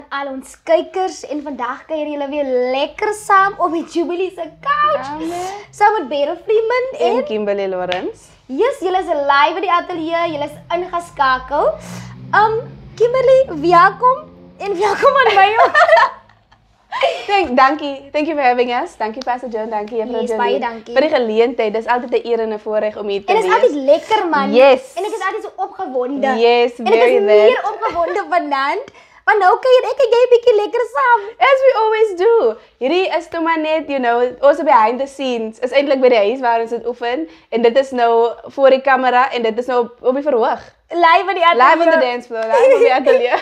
al ons kykers en vandag kuier julle weer lekker saam op die Jubilee se couch. Saam met Freeman en Kimberly Lawrence. Yes, julle is live in die ateljee, julle is ingeskakel. Kimberly, welkom en welkom aan my ook. Dankie. Thank you for having us. Dankie Pastor John, dankie Juffrou Yes, Julie. baie dankie. Vir die geleentheid. Dis altyd 'n eer en 'n voorreg om hier te En wees. dit is altyd lekker man. Yes. En ek is altyd so opgewonde. Yes, en ek very is meer opgewonde vanaand. Want nou kuier ek en jy bietjie lekker saam. As we always do. Hierdie is toe maar net, ons behind the scenes. Is eintlik by die huis waar ons dit oefen en dit is nou voor die kamera en dit is nou op die verhoog. Live in die ateljee. Live on the dance floor, live op die ateljee.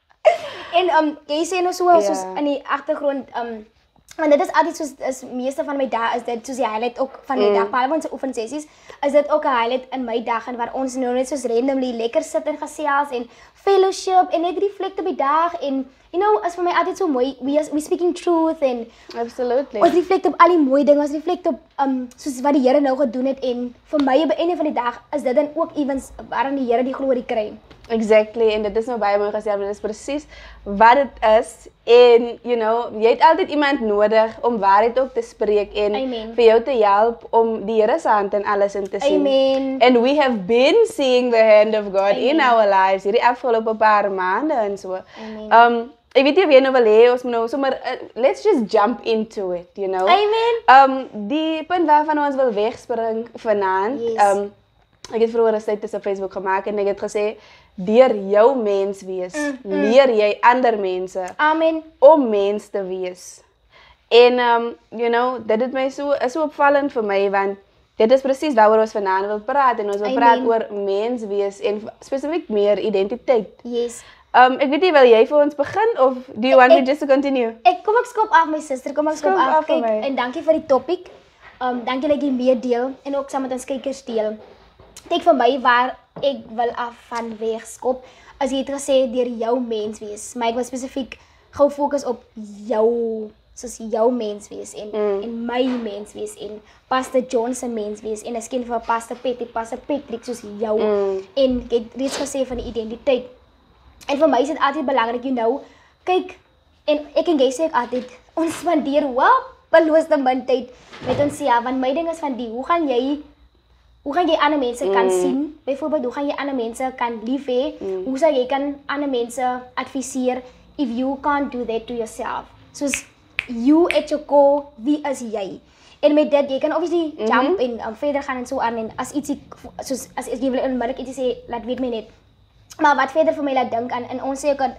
En jy sê nou soos in die agtergrond want dit is altyd soos is meeste van my dae is dit soos die highlight ook van my dag, behalwe ons oefensessies, is dit ook 'n highlight in my dag en waar ons nou net soos randomly lekker sit en gesels en fellowship en net reflect op die dag en is vir my altyd so mooi. We speaking truth en Absolutely. ons reflect op al die mooi dinge, ons reflect op soos wat die Here nou gedoen het en vir my op die einde van die dag is dit dan ook evens waarin die Here die glorie kry. Exactly, en dit is nou baie mooi gesê, maar dit is presies wat dit is. En, jy het altyd iemand nodig om waarheid ook te spreek en Amen. vir jou te help om die Here se hand in alles in te sien. Amen. And we have been seeing the hand of God in Amen. our lives, hierdie afgelope paar maande en so. Amen. Ek weet nie of jy nou wil hê, ons moet nou sommer, let's just jump into it, Amen. Die punt waarvan ons wil wegspring vanaand, Yes. ek het vroeër 'n status op Facebook gemaak en ek het gesê, deur jou mens wees, leer jy ander mense Amen. om mens te wees. En, dit het my so opvallend vir my, want dit is presies waaroor ons vanaand wil praat, en ons wil praat oor mens wees, en spesifiek meer identiteit. Yes. Ek weet nie, wil jy vir ons begin, of do you want me just to continue? Kom ek skop af my suster, kom ek skop af. vir my. En dankie vir die topic. Dankie dat jy mee deel en ook saam met ons kykers deel. Kyk vir my waar ek wil af van wegskop. As jy het gesê deur jou mens wees, maar ek wil spesifiek gou fokus op jou, soos jou mens wees en my mens wees en Pastor John se mens wees en miskien vir Pastor Patrick soos jou. En ek het reeds gesê van die identiteit. En vir my is dit altyd belangrik, kyk, en ek en jy sê ek altyd, ons spandeer wapeloos min tyd met ons self, want my ding is van hoe gaan jy ander mense kan sien, byvoorbeeld, hoe gaan jy ander mense kan lief hê, hoe sal jy kan ander mense adviseer, if you can't do that to yourself. Soos, you at your core, wie is jy? En met dit, jy kan obviously jump en verder gaan en so aan, en as ietsie, soos, as jy wil onmiddellik ietsie sê, laat weet my net. Maar wat verder vir my laat dink aan, en ons sê ook,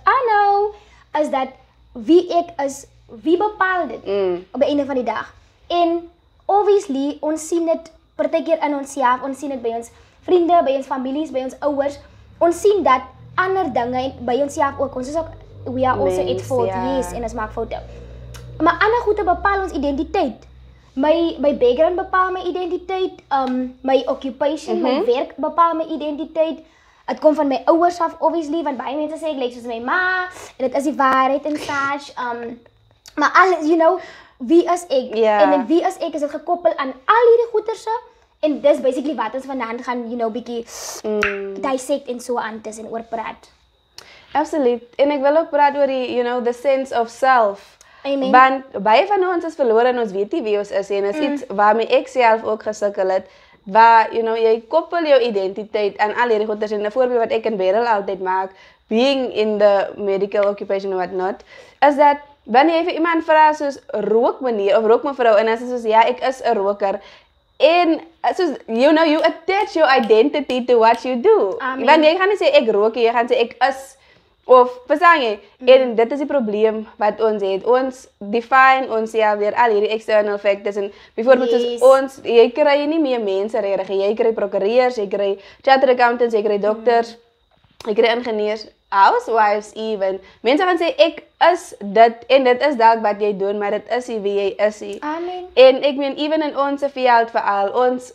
is dat wie ek is, wie bepaal dit op die einde van die dag. En obviously, ons sien dit partykeer in onsself, ons sien dit by ons vriende, by ons families, by ons ouers. Ons sien dat ander dinge by onsself ook, ons is ook, we are also at fault, yes, en ons maak foute. Maar ander goede bepaal ons identiteit. My background bepaal my identiteit, my occupation, my werk bepaal my identiteit. Het kom van my ouers af, obviously, want baie mense sê ek lyk soos my ma, en dit is die waarheid en such. Maar alles, wie is ek? En in wie is ek is dit gekoppel aan al hierdie goederse, en dis basically wat ons vanaand gaan, bietjie dissect en so aan tussen oor praat. Absoluut. En ek wil ook praat oor die, the sense of self. Amen. Want baie van ons is verlore en ons weet nie wie ons is, en is iets waarmee ek self ook gesukkel het, waar, jy koppel jou identiteit aan al hierdie goeders, en 'n voorbeeld wat ek en Beryl altyd maak, being in the medical occupation or what not, is dat, wanneer jy vir iemand vra soos, rook meneer, of rook mevrou, en as jy soos, ja, ek is 'n roker, en, soos, you attach your identity to what you do. Want jy gaan nie sê, ek rook, jy gaan sê, ek is, of, verstaan jy? En dit is die probleem wat ons het. Ons define onsself deur al hierdie external factors, en bijvoorbeeld soos jy kry nie meer mense regtig, jy kry prokureurs, jy kry chartered accountants, jy kry dokters, jy kry ingenieurs, housewives even. Mense gaan sê, ek is dit, en dit is dalk wat jy doen, maar dit is nie wie jy is nie. Amen. En ek meen, even in ons veld veral, ons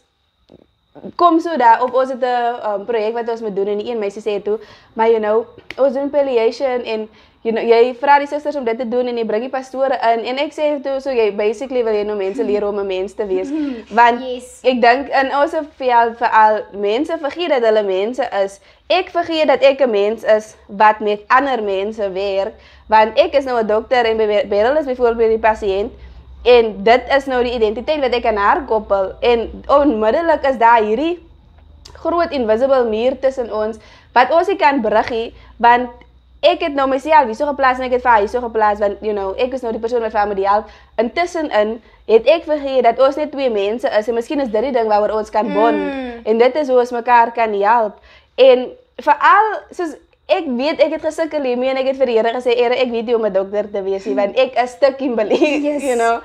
kom so daar op, ons het 'n projek wat ons moet doen, en die een meisie sê toe, maar ons doen palliation, en jy vra die susters om dit te doen en jy bring die pastore in en ek sê toe so jy basically wil jy nou mense leer om 'n mens te wees. Want ek dink in ons veral mense vergeet dat hulle mense is. Ek vergeet dat ek 'n mens is wat met ander mense werk, want ek is nou 'n dokter en Beryl is byvoorbeeld die pasiënt en dit is nou die identiteit wat ek aan haar koppel en onmiddellik is daar hierdie groot invisible muur tussen ons wat ons nie kan bruggie, want ek het nou myself hierso geplaas en ek het vir haar hierso geplaas, want ek is nou die persoon wat vir haar moet help. Intussenin het ek vergeet dat ons net twee mense is en miskien is dit die ding waaroor ons kan bond. En dit is hoe ons mekaar kan help. En veral soos ek weet ek het gesukkel hiermee en ek het vir die Here gesê, Here, ek weet nie om 'n dokter te wees nie, want ek is te Kimberley,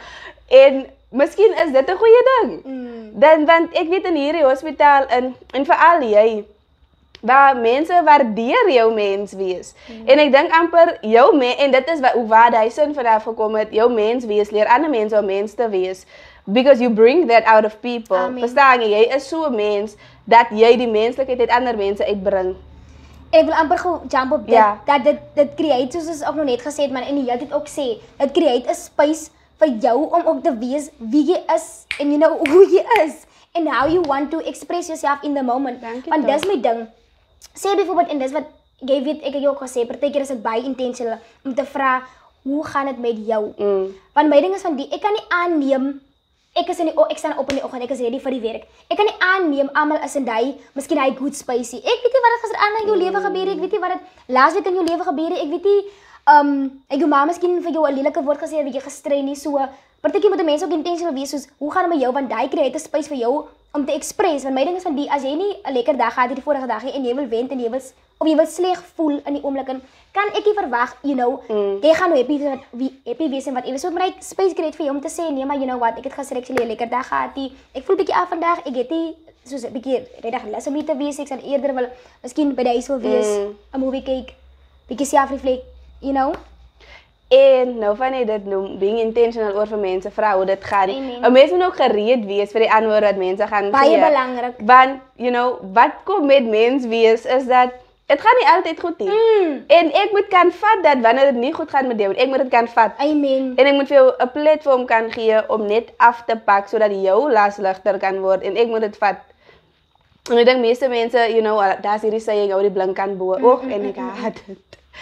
En miskien is dit 'n goeie ding. Want ek weet in hierdie hospitaal en veral jy waar mense waardeer jou mens wees. En ek dink amper jou en dit is waar die sin vanaf gekom het, jou mens wees, leer ander mense om mens te wees. Because you bring that out of people. Verstaan jy is so 'n mens dat jy die menslikheid uit ander mense uitbring. Ek wil amper gou jump op dit, dat dit create, soos ons ook nog net gesê het, man, en die hele tyd ook sê, dit create 'n space vir jou om ook te wees wie jy is, en hoe jy is, and how you want to express yourself in the moment. Want dis my ding. Sê byvoorbeeld, en dis wat jy weet, ek het jou ook gesê, partykeer is dit baie intentional om te vra, hoe gaan dit met jou? Want my ding is van ek kan nie aanneem, ek staan op in die oggend, ek is ready vir die werk. Ek kan nie aanneem, almal is in miskien hy good space. Ek weet nie wat het gisteraan in jou lewe gebeur het, ek weet nie wat het laasweek in jou lewe gebeur het, ek weet nie, ek jou ma miskien vir jou 'n lelike woord gesê, 'n bietjie gestrei nie, so, partykeer moet 'n mens ook intentional wees, soos, hoe gaan dit met jou, want hy create 'n space vir jou, om te express, want my ding is van as jy nie 'n lekker dag gehad het die vorige dag en jy wil wend en jy wil sleg voel in die oomblik, kan ek nie verwag, jy gaan nou happy wees en wat so maar ek space create vir jou om te sê, nee, maar wat, ek het gister actually 'n lekker dag gehad, ek voel bietjie af vandag, ek het nie soos 'n bietjie regtig lus om nie te wees, ek sal eerder wil miskien by die huis wil wees, 'n movie kyk, bietjie self-reflect, En nou van jy dit noem, being intentional oor vir mense vra hoe dit gaan. 'n Mens moet ook gereed wees vir die antwoord wat mense gaan gee. Baie belangrik. Want, wat kom met mens wees is dat dit gaan nie altyd goed nie. En ek moet kan vat dat wanneer dit nie goed gaan met jou, ek moet dit kan vat. Amen. En ek moet vir jou 'n platform kan gee om net af te pak sodat jou las ligter kan word en ek moet dit vat. En ek dink meeste mense, daar's hierdie saying, hou die blink aan bo. En ek haat dit.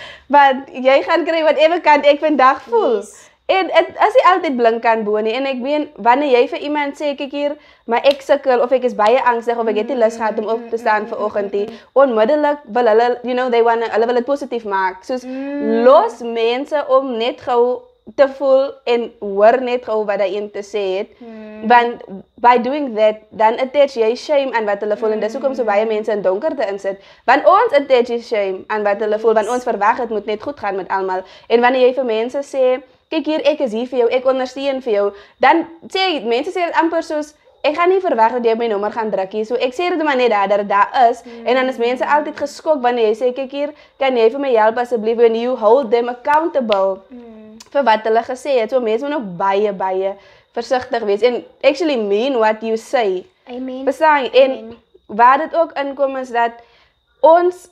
Want jy gaan kry whatever kant ek vandag voel. En as jy altyd blink kan bo nie, en ek meen, wanneer jy vir iemand sê, kyk hier, maar ek sukkel, of ek is baie angstig, of ek het nie lus gehad om op te staan vanoggend nie, onmiddellik wil hulle, hulle wil dit positief maak. Soos, los mense om net gou te voel en hoor net gou wat hy een te sê het. Want by doing that, dan attach jy shame aan wat hulle voel. En dis hoekom so baie mense in donkerte insit. Want ons attach shame aan wat hulle voel, want ons verwag het moet net goed gaan met almal. En wanneer jy vir mense sê, kyk hier, ek is hier vir jou, ek ondersteun vir jou, dan mense sê dit amper soos, ek gaan nie verwag dat jy my nommer gaan druk hier. So ek sê dit maar net dat dit daar is. En dan is mense altyd geskok wanneer jy sê, kyk hier, kan jy vir my help asseblief, when you hold them accountable vir wat hulle gesê het. So mense moet ook baie versigtig wees en actually mean what you say. Amen. Verstaan? En waar dit ook inkom is dat ons,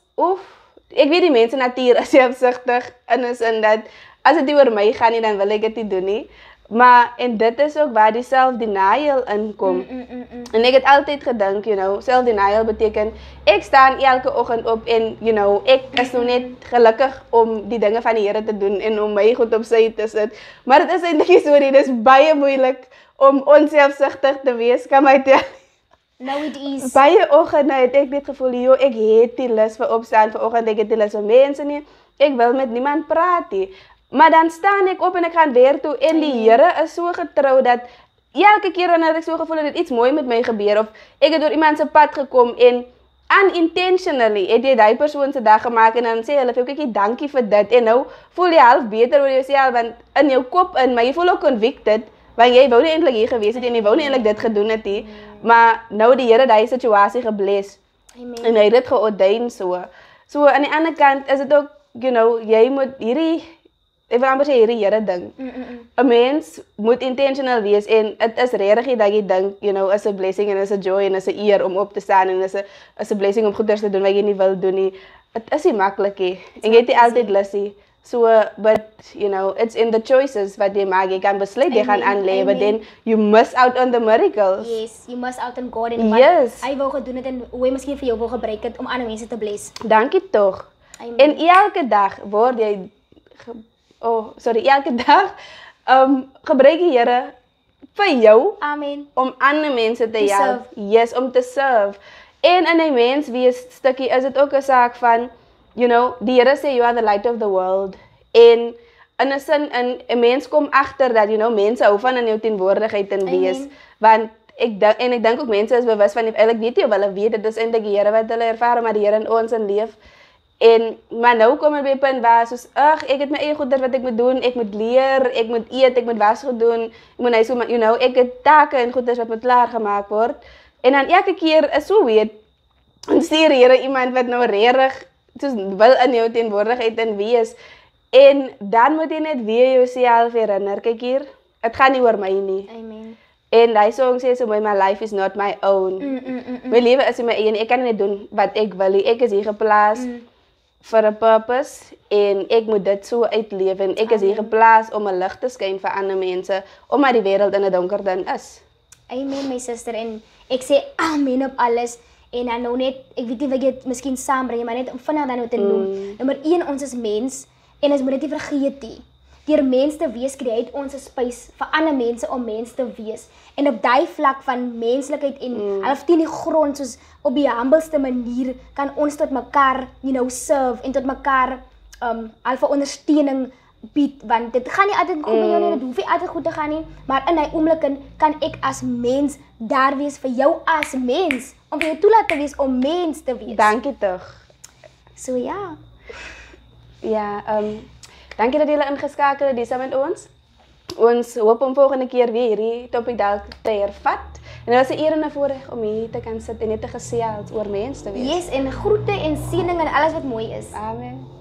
ek weet die mense natuur is selfsugtig in 'n sin dat as dit nie oor my gaan nie, dan wil ek dit nie doen nie. Maar, en dit is ook waar die self-denial inkom. En ek het altyd gedink, self-denial beteken, ek staan elke oggend op en, ek is nou net gelukkig om die dinge van die Here te doen en om my goed op sy te sit. Maar dit is eintlik nie so nie, dit is baie moeilik om onselfsugtig te wees, kan my tel. No, it is. Baie oggende het ek net gevoel, ek het die lus vir opstaan vanoggend, ek het die lus vir mense nie, ek wil met niemand praat nie. Maar dan staan ek op en ek gaan weer toe en die Here is so getrou dat elke keer wanneer ek so gevoel het iets mooi met my gebeur of ek het door iemand se pad gekom en unintentionally het jy die persoon se dag gemaak en dan sê hulle vir jou, kykie, dankie vir dit en nou voel jy half beter oor jouself want in jou kop maar jy voel ook convicted want jy wou nie eintlik hier gewees het en jy wou nie eintlik dit gedoen het nie, maar nou die Here daai situasie gebless. En hy het dit geordain so. So aan die ander kant is dit ook, jy moet ek wil amper sê hierdie Here ding. 'n Mens moet intentional wees en dit is regtig dat jy dink, is 'n blessing en is 'n joy en is 'n eer om op te staan en is 'n blessing om goeders te doen wat jy nie wil doen nie. Dit is nie maklik nie. En jy het nie altyd lus nie. So, but you know, it's in the choices wat jy maak. Jy kan besluit jy gaan aanlê, but then you miss out on the miracles. Yes, you must out on God en Yes. wat hy wou gedoen het en hoe hy miskien vir jou wil gebruik het om ander mense te bless. Dankie tog. Amen. En elke dag word jy elke dag gebruik die Here vir jou Amen. om ander mense te To help. Yes, om te serve. En in 'n mens wees stukkie is dit ook 'n saak van, you know, die Here sê you are the light of the world. En in 'n sin 'n mens kom agter dat, you know, mense hou van in jou teenwoordigheid en wees. Amen. Want ek dink ook mense is bewus van eintlik weet jy of hulle weet dit is eintlik die Here wat hulle ervaar, maar die Here in ons en leef. En maar nou kom er by 'n punt waar soos ek het my eie goeie wat ek moet doen, ek moet leer, ek moet eet, ek moet was gedoen, ek moet hy so, you know, ek het take en goeie wat moet klaar gemaak word. En dan elke keer is so weet, en stuur Here iemand wat nou regtig soos wil in jou teenwoordigheid en wees. En dan moet jy net weer jouself herinner, kyk hier, dit gaan nie oor my nie. Amen. En hy song sê so, my life is not my own. My lewe is in my eie en ek kan nie doen wat ek wil nie. Ek is hier geplaas vir 'n purpose en ek moet dit so uitleef en ek is hier geplaas om 'n lig te skyn vir ander mense omdat die wêreld in 'n donker ding is. Amen, my suster. En ek sê amen op alles. En dan nou net, ek weet nie wat jy het miskien saambring, maar net om vinnig dan nou te noem. Nommer 1, ons is mens en ons moet dit nie vergeet nie. Deur mens te wees, create ons 'n space vir ander mense om mens te wees. En op daai vlak van menslikheid en half teen die grond, soos op die humbleste manier, kan ons tot mekaar, you know, serve en tot mekaar half 'n ondersteuning bied, want dit gaan nie altyd goed met jou nie, dit hoef nie altyd goed te gaan nie, maar in hy oomblik kan ek as mens daar wees vir jou as mens, om vir jou toelaat te wees om mens te wees. Dankie tog. So ja. Ja, dankie dat julle ingeskakel het hier saam met ons. Ons hoop om volgende keer weer hierdie topik dalk te hervat. En dit was 'n eer en 'n voorreg om hier te kan sit en net te gesels oor mense te wees. Yes, en groete en seëning en alles wat mooi is. Amen.